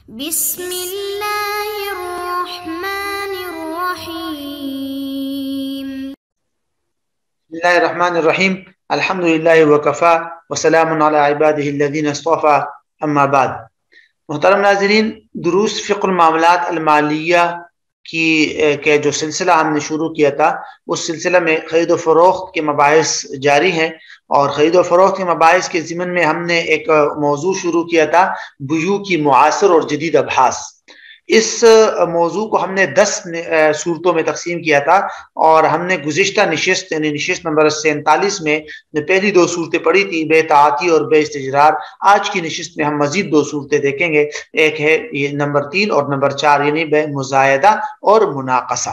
بسم اللہ الرحمن الرحیم بسم اللہ الرحمن الرحیم الحمدللہ وکفا وسلام علی عبادہ الذین اصطفى اما بعد۔ محترم ناظرین، دروس فقہ المعاملات المالیہ کے جو سلسلہ ہم نے شروع کیا تھا، اس سلسلہ میں خرید و فروخت کے مباحث جاری ہیں، اور خرید و فروخت کے مباحث کے ضمن میں ہم نے ایک موضوع شروع کیا تھا، بیوع کی معاصر اور جدید ابحاث۔ اس موضوع کو ہم نے 10 صورتوں میں تقسیم کیا تھا، اور ہم نے گزشتہ نشست یعنی نشست نمبر 47 میں پہلی 2 صورتیں پڑھی تھی، بے تعاطی اور بے استجرار۔ آج کی نشست میں ہم مزید 2 صورتیں دیکھیں گے، ایک ہے یہ نمبر 3 اور نمبر 4 یعنی بے مزایدہ اور مناقصہ۔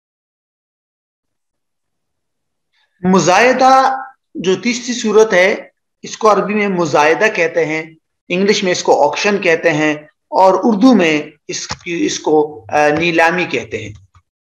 مزایدہ جو تیسری صورت ہے، اس کو عربی میں مزایدہ کہتے ہیں، انگلش میں اس کو آکشن کہتے ہیں، اور اردو میں اس کو نیلامی کہتے ہیں۔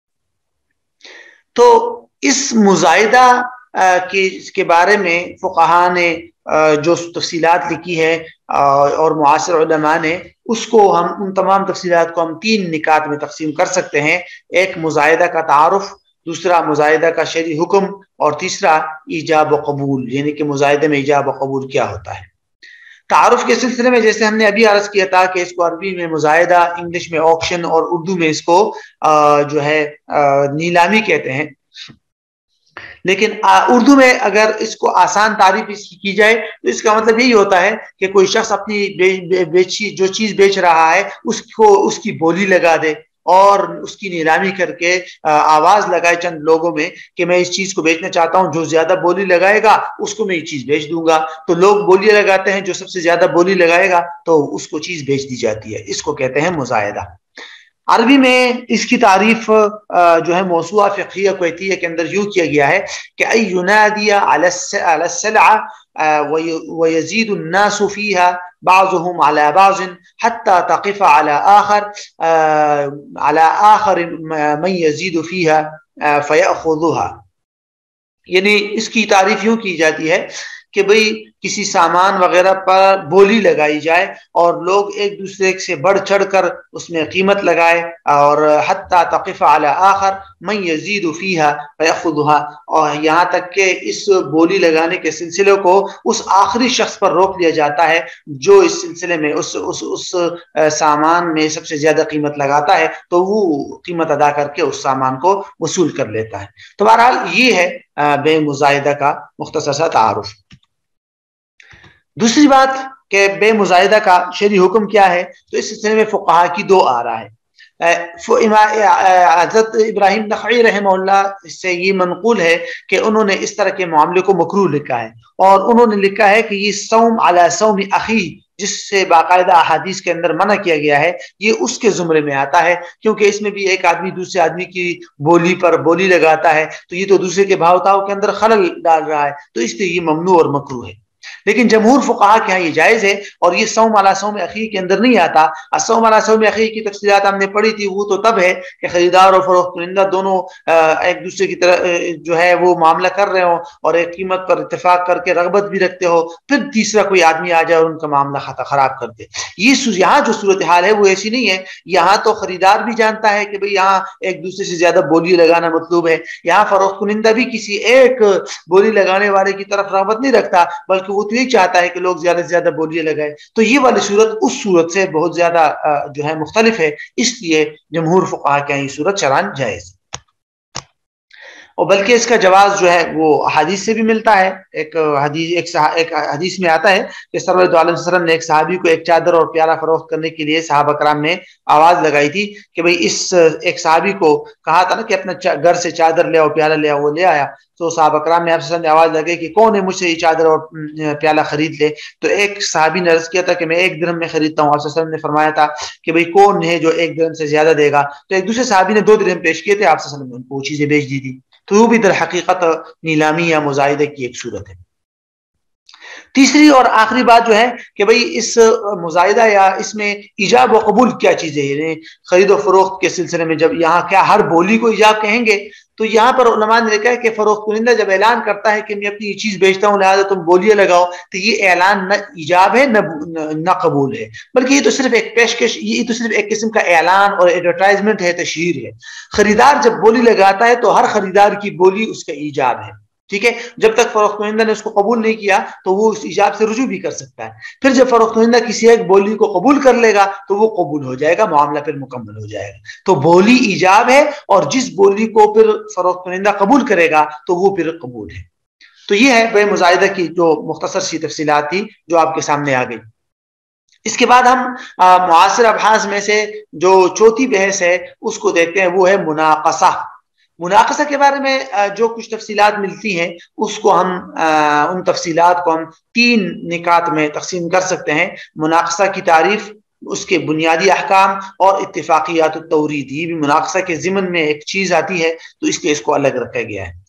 تو اس مزایدہ کے بارے میں فقہاء نے جو تفصیلات لکھی ہے اور معاصر علماء نے، اس کو ہم ان تمام تفصیلات کو ہم 3 نکات میں تقسیم کر سکتے ہیں۔ ایک مزایدہ کا تعارف، دوسرا مزایدہ کا شرعی حکم، اور تیسرا ایجاب و قبول، یعنی کہ مزایدے میں ایجاب و قبول کیا ہوتا ہے۔ تعارف کے سلسلے میں جیسے ہم نے ابھی عرض کیا تھا کہ اس کو عربی میں مزایدہ، انگلش میں آکشن، اور اردو میں اس کو جو ہے نیلامی کہتے ہیں۔ لیکن اردو میں اگر اس کو آسان تعریف اس کی کی جائے تو اس کا مطلب یہی ہوتا ہے کہ کوئی شخص اپنی جو چیز بیچ رہا ہے اس کی بولی لگا دے، اور اس کی نیلامی کر کے آواز لگائے چند لوگوں میں کہ میں اس چیز کو بیچنا چاہتا ہوں، جو زیادہ بولی لگائے گا اس کو میں یہ چیز بیچ دوں گا۔ تو لوگ بولی لگاتے ہیں، جو سب سے زیادہ بولی لگائے گا تو اس کو چیز بیچ دی جاتی ہے، اس کو کہتے ہیں مزایدہ۔ عربی میں اس کی تعریف جو ہے موسوعہ فقہیہ کویتیہ کے اندر یوں کیا گیا ہے کہ ای ینادی علی السلعہ ویزید الناس فیہا بعضهم على بعض حتى تقف على آخر من يزيد فيها فيأخذها۔ یعنی اس کی تعریف یوں کی جاتی ہے کہ بھئی کسی سامان وغیرہ پر بولی لگائی جائے اور لوگ ایک دوسرے سے بڑھ چڑھ کر اس میں قیمت لگائے، اور حتی تقف علی آخر من یزید فیہا فیأخذها، اور یہاں تک کہ اس بولی لگانے کے سلسلے کو اس آخری شخص پر روک لیا جاتا ہے جو اس سلسلے میں اس سامان میں سب سے زیادہ قیمت لگاتا ہے، تو وہ قیمت ادا کر کے اس سامان کو وصول کر لیتا ہے۔ تو بہرحال یہ ہے بے مزایدہ کا مختصر سا تعارف۔ دوسری بات کہ بے مزایدہ کا شرعی حکم کیا ہے، تو اس سلسلے میں فقہاء کی 2 آراء ہے۔ حضرت ابراہیم نخعی رحمہ اللہ سے یہ منقول ہے کہ انہوں نے اس طرح کے معاملے کو مکروہ لکھا ہے، اور انہوں نے لکھا ہے کہ یہ صوم علی صوم اخی، جس سے باقاعدہ احادیث کے اندر منع کیا گیا ہے، یہ اس کے زمرے میں آتا ہے، کیونکہ اس میں بھی ایک آدمی دوسرے آدمی کی بولی پر بولی لگاتا ہے، تو یہ تو دوسرے کے بھاؤ تاؤ کے اندر خلل ڈال رہا ہے، تو اس لیے یہ ممنوع اور مکروہ ہے۔ لیکن جمہور فقہاء کے ہاں یہ جائز ہے، اور یہ صوم علی صوم اخی کے اندر نہیں آتا۔ الصوم علی صوم اخی کی تفصیلات ہم نے پڑھی تھی، وہ تو تب ہے کہ خریدار اور فروخت کنندہ دونوں ایک دوسرے کی طرح جو ہے وہ معاملہ کر رہے ہوں، اور ایک قیمت پر اتفاق کر کے رغبت بھی رکھتے ہو، پھر تیسرا کوئی آدمی آ جائے اور ان کا معاملہ خراب کر دے۔ یہاں جو صورتحال ہے وہ ایسی نہیں ہے۔ یہاں تو خریدار بھی جانتا ہے کہ بھئی یہاں ایک دوسرے سے زیادہ بولی لگانا مطلوب ہے، یہاں فروخت کنندہ بھی کسی ایک بولی لگانے والے کی طرف رغبت نہیں رکھتا، بلکہ وہ تو یہ چاہتا ہے کہ لوگ زیادہ سے زیادہ بولیاں لگائے۔ تو یہ والی صورت اس صورت سے بہت زیادہ جو ہے مختلف ہے، اس لیے جمہور فقہاء کے یہ صورت شرعاً جائز، اور بلکہ اس کا جواز جو ہے وہ حدیث سے بھی ملتا ہے۔ ایک حدیث میں آتا ہے کہ صلی اللہ علیہ وسلم نے ایک صحابی کو ایک چادر اور پیالہ فروخت کرنے کے لیے صحابہ کرام نے آواز لگائی تھی کہ بھئی اس ایک صحابی کو کہا تھا نا کہ اپنا گھر سے چادر لے آؤ، پیالہ لے آؤ، وہ لے آیا۔ تو صحابہ کرام نے آپ سے آواز لگائی کہ کون ہے مجھ سے یہ چادر اور پیالہ خرید لے۔ تو ایک صحابی نے عرض کیا تھا کہ میں 1 درہم میں خریدتا ہوں۔ آپ صلی اللہ علیہ وسلم نے فرمایا تھا کہ بھئی کون ہے جو 1 درہم سے زیادہ دے گا؟ تو ایک دوسرے صحابی نے 2 درہم پیش کیے تھے، آپ صلی اللہ علیہ وسلم نے ان کو وہ چیزیں بیچ دی تھی۔ تو وہ بھی در حقیقت نیلامی یا مزایدے کی ایک صورت ہے۔ تیسری اور آخری بات جو ہے کہ بھئی اس مزایدہ یا اس میں ایجاب و قبول کیا چیز ہے، یعنی خرید و فروخت کے سلسلے میں جب یہاں کیا ہر بولی کو ایجاب کہیں گے، تو یہاں پر علماء نے لکھا ہے کہ فروخت کنندہ جب اعلان کرتا ہے کہ میں اپنی یہ چیز بیچتا ہوں لہٰذا تم بولیے لگاؤ، تو یہ اعلان نہ ایجاب ہے نہ قبول ہے، بلکہ یہ تو صرف ایک پیشکش، یہ تو صرف ایک قسم کا اعلان اور ایڈورٹائزمنٹ ہے، تشہیر ہے۔ خریدار جب بولی لگاتا ہے تو ہر خریدار کی بولی اس کا ایجاب ہے، ٹھیک ہے۔ جب تک فروخت کنندہ نے اس کو قبول نہیں کیا تو وہ اس ایجاب سے رجوع بھی کر سکتا ہے۔ پھر جب فروخت کنندہ کسی ایک بولی کو قبول کر لے گا تو وہ قبول ہو جائے گا، معاملہ پھر مکمل ہو جائے گا۔ تو بولی ایجاب ہے، اور جس بولی کو پھر فروخت کنندہ قبول کرے گا تو وہ پھر قبول ہے۔ تو یہ ہے بے مزائدہ کی جو مختصر سی تفصیلات تھی جو آپ کے سامنے آ گئی۔ اس کے بعد ہم معاصر ابحاث میں سے جو چوتھی بحث ہے اس کو دیکھتے ہیں، وہ ہے مناقصہ۔ مناقصہ کے بارے میں جو کچھ تفصیلات ملتی ہیں اس کو ہم ان تفصیلات کو ہم 3 نکات میں تقسیم کر سکتے ہیں: مناقصہ کی تعریف، اس کے بنیادی احکام، اور اتفاقیات التورید۔ یہ بھی مناقصہ کے ضمن میں ایک چیز آتی ہے تو اس لیے اس کو الگ رکھا گیا ہے۔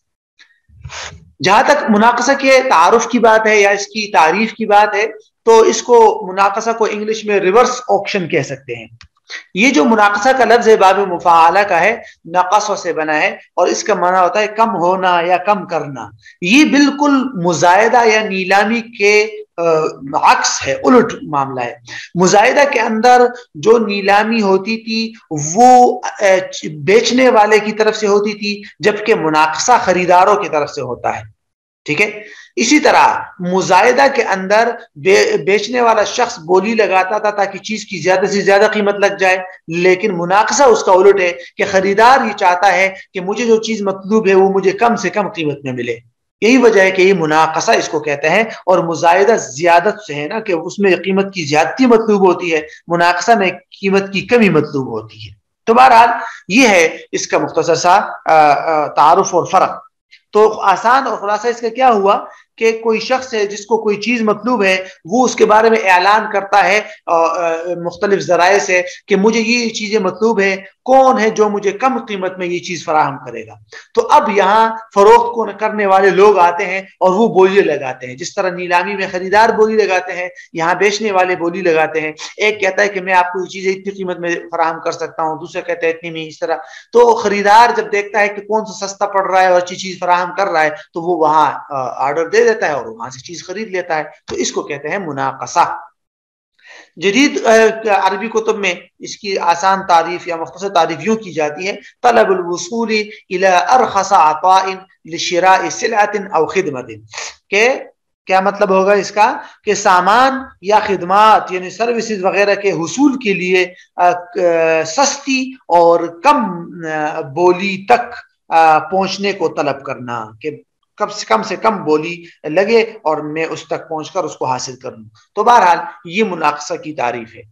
جہاں تک مناقصہ کے تعارف کی بات ہے یا اس کی تعریف کی بات ہے تو اس کو مناقصہ کو انگلش میں ریورس آکشن کہہ سکتے ہیں۔ یہ جو مناقصہ کا لفظ ہے باب مفاعلہ کا ہے، نقص سے بنا ہے، اور اس کا معنی ہوتا ہے کم ہونا یا کم کرنا۔ یہ بالکل مزائدہ یا نیلامی کے عکس ہے، الٹ معاملہ ہے۔ مزائدہ کے اندر جو نیلامی ہوتی تھی وہ بیچنے والے کی طرف سے ہوتی تھی، جبکہ مناقصہ خریداروں کی طرف سے ہوتا ہے، ٹھیک ہے۔ اسی طرح مزائدہ کے اندر بیچنے والا شخص بولی لگاتا تھا تاکہ چیز کی زیادہ سے زیادہ قیمت لگ جائے، لیکن مناقصہ اس کا الٹ ہے کہ خریدار یہ چاہتا ہے کہ مجھے جو چیز مطلوب ہے وہ مجھے کم سے کم قیمت میں ملے۔ یہی وجہ ہے کہ یہ مناقصہ اس کو کہتے ہیں، اور مزائدہ زیادت سے ہے نا، کہ اس میں قیمت کی زیادتی مطلوب ہوتی ہے، مناقصہ میں قیمت کی کمی مطلوب ہوتی ہے۔ تو بہرحال یہ ہے اس کا مختصر سا تعارف اور فرق۔ تو آسان اور خلاصہ اس کا کیا ہوا کہ کوئی شخص ہے جس کو کوئی چیز مطلوب ہے، وہ اس کے بارے میں اعلان کرتا ہے مختلف ذرائع سے کہ مجھے یہ چیزیں مطلوب ہے، کون ہے جو مجھے کم قیمت میں یہ چیز فراہم کرے گا؟ تو اب یہاں فروخت کو کرنے والے لوگ آتے ہیں اور وہ بولی لگاتے ہیں، جس طرح نیلامی میں خریدار بولی لگاتے ہیں، یہاں بیچنے والے بولی لگاتے ہیں۔ ایک کہتا ہے کہ میں آپ کو یہ چیزیں اتنی قیمت میں فراہم کر سکتا ہوں، دوسرا کہتا ہے اتنی میں، اس طرح۔ تو خریدار جب دیکھتا ہے کہ کون سا سستا پڑ رہا ہے اور اچھی چیز فراہم کر رہا ہے تو وہ وہاں آرڈر دے دیتا ہے اور وہاں سے چیز خرید لیتا ہے۔ تو اس کو کہتے ہیں مناقصہ۔ جدید عربی کتب میں اس کی آسان تعریف یا مختصر تعریف یوں کی جاتی ہے: طلب الوصول الى ارخص عطاء لشراء سلعۃ او خدمۃ۔ کہ کیا مطلب ہوگا اس کا؟ کہ سامان یا خدمات یعنی سروسز وغیرہ کے حصول کے لیے سستی اور کم بولی تک پہنچنے کو طلب کرنا، کہ کم سے کم بولی لگے اور میں اس تک پہنچ کر اس کو حاصل کر لوں۔ تو بہرحال یہ مناقصہ کی تعریف ہے۔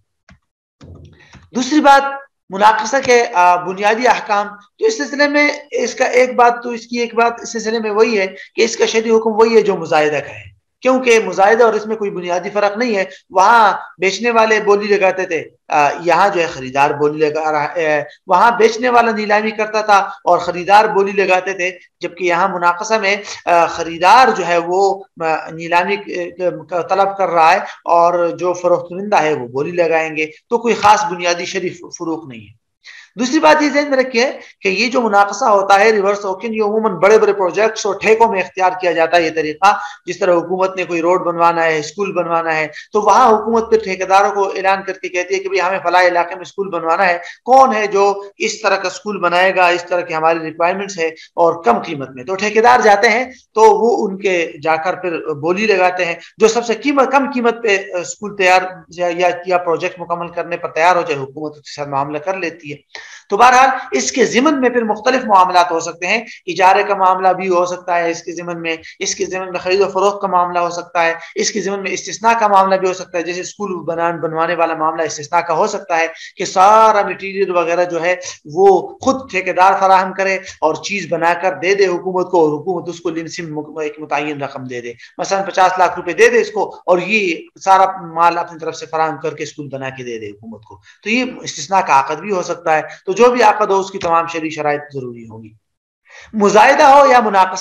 دوسری بات، مناقصہ کے بنیادی احکام۔ تو اس سلسلے میں اس کی ایک بات اس سلسلے میں وہی ہے کہ اس کا شرعی حکم وہی ہے جو مزائدہ کا ہے، کیونکہ مزائدہ اور اس میں کوئی بنیادی فرق نہیں ہے۔ وہاں بیچنے والے بولی لگاتے تھے، یہاں جو ہے خریدار بولی لگا رہا ہے۔ وہاں بیچنے والا نیلامی کرتا تھا اور خریدار بولی لگاتے تھے، جبکہ یہاں مناقصہ میں خریدار جو ہے وہ نیلامی طلب کر رہا ہے اور جو فروخت کنندہ ہے وہ بولی لگائیں گے۔ تو کوئی خاص بنیادی شرعی فروق نہیں ہے۔ دوسری بات یہ ذہن میں رکھیے کہ یہ جو مناقصہ ہوتا ہے ریورس آکشن، یہ عموماً بڑے بڑے پروجیکٹس اور ٹھیکوں میں اختیار کیا جاتا ہے یہ طریقہ۔ جس طرح حکومت نے کوئی روڈ بنوانا ہے، اسکول بنوانا ہے، تو وہاں حکومت پھر ٹھیکیداروں کو اعلان کر کے کہتی ہے کہ ہمیں فلاں علاقے میں اسکول بنوانا ہے، کون ہے جو اس طرح کا اسکول بنائے گا، اس طرح کی ہماری ریکوائرمنٹس ہے اور کم قیمت میں۔ تو ٹھیکیدار جاتے ہیں تو وہ ان کے جا کر پھر بولی لگاتے ہیں، جو سب سے کم قیمت پہ اسکول تیار یا پروجیکٹ مکمل کرنے پر تیار ہو جائے، حکومت اس کے ساتھ معاملہ کر لیتی ہے۔ تو بہرحال اس کے ضمن میں پھر مختلف معاملات ہو سکتے ہیں، اجارے کا معاملہ بھی ہو سکتا ہے، اس کے ضمن میں خرید و فروخت کا معاملہ ہو سکتا ہے، اس کے ضمن میں استثناء کا معاملہ بھی ہو سکتا ہے، جیسے اسکول بنوانے والا معاملہ استثناء کا ہو سکتا ہے کہ سارا مٹیریل وغیرہ جو ہے وہ خود ٹھیکیدار فراہم کرے اور چیز بنا کر دے دے حکومت کو، اور حکومت اس کو لمسم ایک متعین رقم دے دے، مثلا 50 لاکھ روپے دے دے اس کو، اور یہ سارا مال اپنی طرف سے فراہم کر کے اسکول بنا کے دے دے حکومت کو۔ تو یہ استثناء کا عقد بھی ہو سکتا ہے۔ تو جو بھی عقد ہو اس کی تمام شرعی شرائط ضروری ہوگی۔ مزائدہ ہو یا مناقصہ،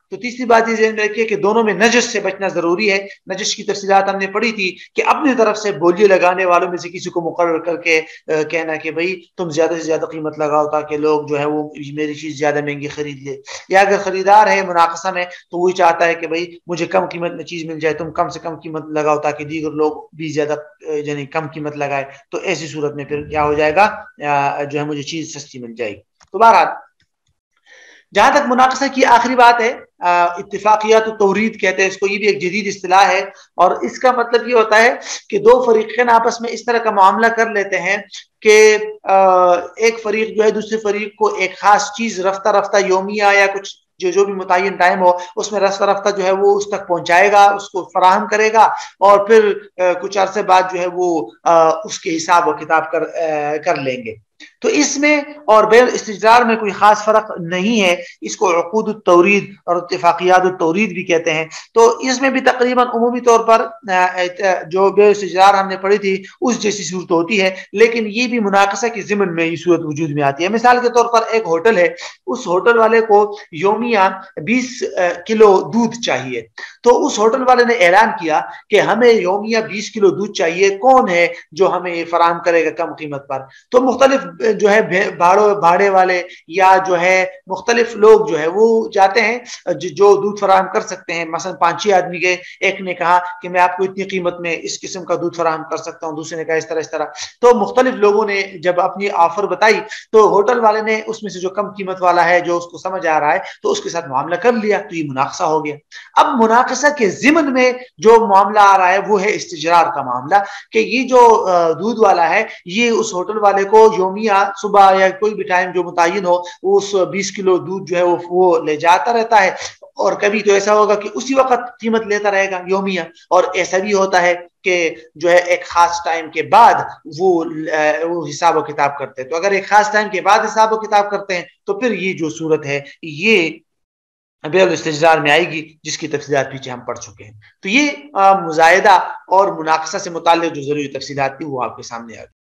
تو تیسری بات یہ ذہن میں رکھیے کہ دونوں میں نجس سے بچنا ضروری ہے. نجس کی تفصیلات ہم نے پڑھی تھی کہ اپنی طرف سے بولی لگانے والوں میں سے کسی کو مقرر کر کے کہنا کہ بھائی تم زیادہ سے زیادہ قیمت لگاؤ تاکہ لوگ جو ہے وہ میری چیز زیادہ مہنگی خرید لے. یا اگر خریدار ہے مناقصہ میں تو وہی چاہتا ہے کہ بھائی مجھے کم قیمت میں چیز مل جائے, تم کم سے کم قیمت لگاؤ تاکہ دیگر لوگ بھی زیادہ یعنی کم قیمت لگائے. تو ایسی صورت میں پھر کیا ہو جائے گا, جو ہے مجھے چیز سستی مل جائے گی. تو بہرحال جہاں تک مناقصہ کی آخری بات ہے, اتفاقیات التورید کہتے ہیں اس کو, یہ بھی ایک جدید اصطلاح ہے, اور اس کا مطلب یہ ہوتا ہے کہ دو فریقین آپس میں اس طرح کا معاملہ کر لیتے ہیں کہ ایک فریق جو ہے دوسرے فریق کو ایک خاص چیز رفتہ رفتہ یومیہ یا کچھ جو بھی متعین ٹائم ہو اس میں رفتہ رفتہ جو ہے وہ اس تک پہنچائے گا, اس کو فراہم کرے گا, اور پھر کچھ عرصے بعد جو ہے وہ اس کے حساب و کتاب کر لیں گے. تو اس میں اور بیع الاستجار میں کوئی خاص فرق نہیں ہے. اس کو عقود التورید اور اتفاقیات التورید بھی کہتے ہیں. تو اس میں بھی تقریباً عمومی طور پر جو بیع الاستجار ہم نے پڑھی تھی اس جیسی صورت ہوتی ہے, لیکن یہ بھی مناقصہ کی ضمن میں یہ صورت وجود میں آتی ہے. مثال کے طور پر ایک ہوٹل ہے, اس ہوٹل والے کو یومیہ 20 کلو دودھ چاہیے. تو اس ہوٹل والے نے اعلان کیا کہ ہمیں یومیہ 20 کلو دودھ چاہیے, کون ہے جو ہمیں یہ فراہم کرے گا کم قیمت پر. تو مختلف جو ہے بھاڑے والے یا جو ہے مختلف لوگ جو ہے وہ جاتے ہیں جو دودھ فراہم کر سکتے ہیں. مثلا 5-6 آدمی گئے, ایک نے کہا کہ میں آپ کو اتنی قیمت میں اس قسم کا دودھ فراہم کر سکتا ہوں, دوسرے نے کہا اس طرح. تو مختلف لوگوں نے جب اپنی آفر بتائی تو ہوٹل والے نے اس میں سے جو کم قیمت والا ہے جو اس کو سمجھ آ رہا ہے تو اس کے ساتھ معاملہ کر لیا, تو یہ مناقصہ ہو گیا. اب مناقصہ کے ضمن میں جو معاملہ آ رہا ہے وہ ہے استجرار کا معاملہ, کہ یہ جو دودھ والا ہے یہ اس ہوٹل والے کو یومیہ صبح یا کوئی بھی ٹائم جو متعین ہو اس 20 کلو دودھ جو ہے وہ لے جاتا رہتا ہے, اور کبھی تو ایسا ہوگا کہ اسی وقت قیمت لیتا رہے گا یومیہ, اور ایسا بھی ہوتا ہے کہ جو ہے ایک خاص ٹائم کے بعد وہ حساب و کتاب کرتے ہیں. تو اگر ایک خاص ٹائم کے بعد حساب و کتاب کرتے ہیں تو پھر یہ جو صورت ہے یہ بیع الاستجار میں آئے گی, جس کی تفصیلات پیچھے ہم پڑھ چکے ہیں. تو یہ مزائدہ اور مناقصہ سے متعلق جو ضروری تفصیلات تھی وہ آپ کے سامنے آ گئی.